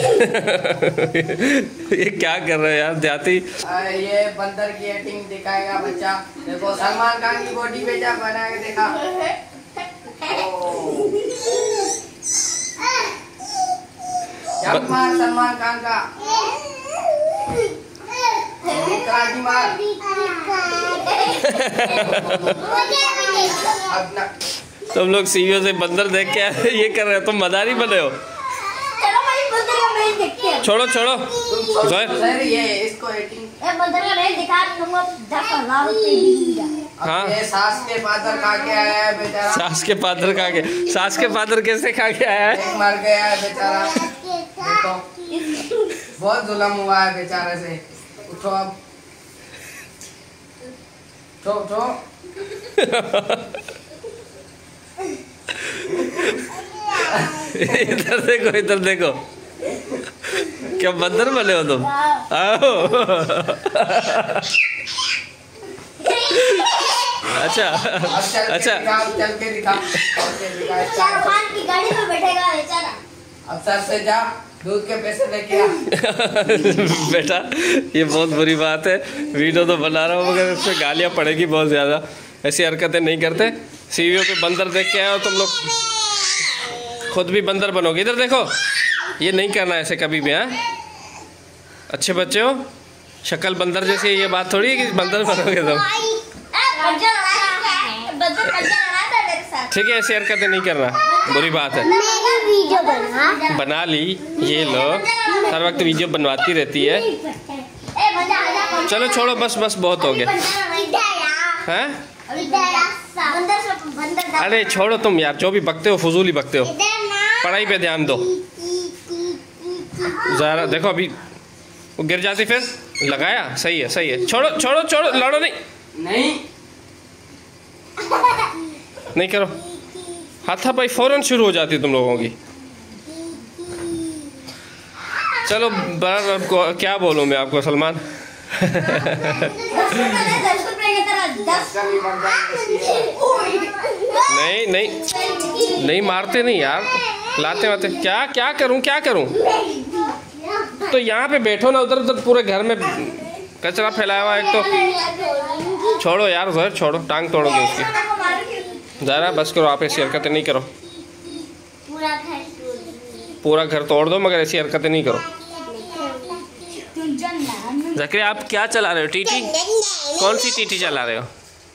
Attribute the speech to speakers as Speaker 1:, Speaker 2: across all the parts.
Speaker 1: ये क्या कर रहे हो यार देहाती?
Speaker 2: ये बंदर की एक्टिंग दिखाएगा बच्चा। देखो सलमान खान की बॉडी पे जा बना के देखा। जंप मार सलमान खान का। मार।
Speaker 1: तुम लोग सीईओ से बंदर देख के ये कर रहे हो, तुम मदारी बने हो। छोड़ो छोड़ो
Speaker 2: सर ये इसको एटिंग
Speaker 3: बंदर का नहीं दिखा दूंगा 10,000 रुपए।
Speaker 2: हाँ ये सास के पादर खा के आया है बेचारा।
Speaker 1: सास के पादर खा के? सास के पादर कैसे खा के आया है?
Speaker 2: मर गया है बेचारा। देखो बहुत जुल्म हुआ है बेचारे से। उठो अब। उठो
Speaker 1: इधर देखो, इधर देखो, क्या बंदर बने हो तुम? आओ। अच्छा अच्छा
Speaker 2: चल के दिखा।
Speaker 3: शाहरुख की गाड़ी में बैठेगा बेचारा।
Speaker 2: अब सर से जा दूध के पैसे लेके आ।
Speaker 1: बेटा ये बहुत बुरी बात है, वीडियो तो बना रहा हूँ मगर इसमें गालियाँ पड़ेगी बहुत ज़्यादा। ऐसी हरकतें नहीं करते। सीईओ पे बंदर देख के आए हो तुम लोग, खुद भी बंदर बनोगे। इधर देखो, ये नहीं करना ऐसे कभी भी। हाँ अच्छे बच्चे हो, शक्ल बंदर जैसी है, ये बात थोड़ी है कि बंदर बनोगे तुम। ठीक है, ऐसी हरकतें नहीं करना, बुरी बात है। बना ली, ये लोग हर वक्त वीडियो बनवाती रहती है। चलो छोड़ो, बस बस बहुत हो गया। हैं? अरे छोड़ो तुम यार, जो भी बकते हो फजूल ही बकते हो। पढ़ाई पे ध्यान दो ज़रा। देखो अभी वो गिर जाती फिर। लगाया, सही है सही है। छोड़ो छोड़ो छोड़ो, लड़ो नहीं नहीं करो। हाथापाई फौरन शुरू हो जाती है तुम लोगों की। चलो आपको क्या बोलूँ मैं आपको सलमान। नहीं नहीं नहीं, मारते नहीं यार, लाते वाते। क्या क्या करूं क्या करूं? तो यहाँ पे बैठो ना, उधर उधर पूरे घर में कचरा फैलाया हुआ एक तो। छोड़ो यार जहर, छोड़ो, टांग तोड़ोगे उसकी। ज़रा बस करो, आप ऐसी हरकतें नहीं करो। पूरा घर तोड़ दो मगर ऐसी हरकतें नहीं करो। ज़करिया आप क्या चला रहे हो? टीटी? कौन सी टीटी चला रहे हो?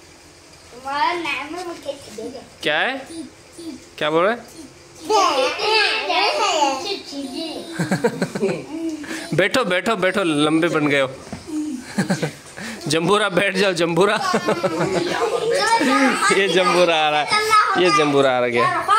Speaker 1: क्या है? क्या बोल रहे? बैठो बैठो बैठो, लंबे बन गए हो। जम्बूरा बैठ जाओ, जम्बूरा। ये जम्बूरा आ रहा है, ये जम्बूरा आ गया।